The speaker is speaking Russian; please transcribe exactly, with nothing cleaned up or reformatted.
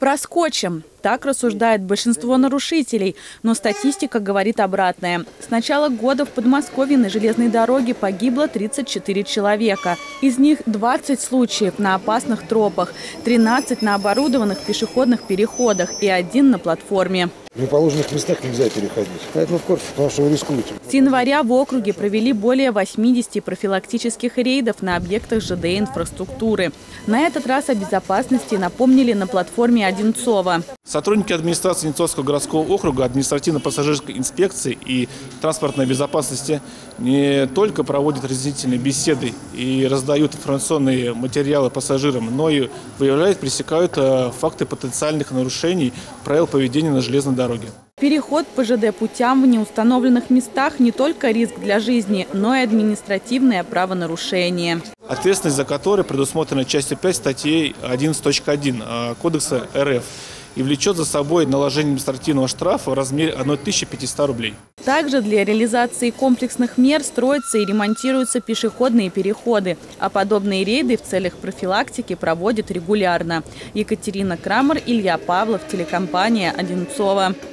Проскочим. Так рассуждает большинство нарушителей. Но статистика говорит обратное. С начала года в Подмосковье на железной дороге погибло тридцать четыре человека. Из них двадцать случаев на опасных тропах, тринадцать на оборудованных пешеходных переходах и один на платформе. В неположенных местах нельзя переходить. Поэтому в курсе, потому что вы рискуете. С января в округе провели более восьмидесяти профилактических рейдов на объектах ЖД-инфраструктуры. На этот раз о безопасности напомнили на платформе Одинцова. Сотрудники администрации Одинцовского городского округа, административно-пассажирской инспекции и транспортной безопасности не только проводят разъяснительные беседы и раздают информационные материалы пассажирам, но и выявляют, пресекают факты потенциальных нарушений правил поведения на железной дороге. Переход по ЖД-путям в неустановленных местах не только риск для жизни, но и административное правонарушение. Ответственность за которое предусмотрена частью пять статьи одиннадцать точка один Кодекса РФ и влечет за собой наложение административного штрафа в размере тысячи пятисот рублей. Также для реализации комплексных мер строятся и ремонтируются пешеходные переходы, а подобные рейды в целях профилактики проводят регулярно. Екатерина Крамер, Илья Павлов, телекомпания Одинцова.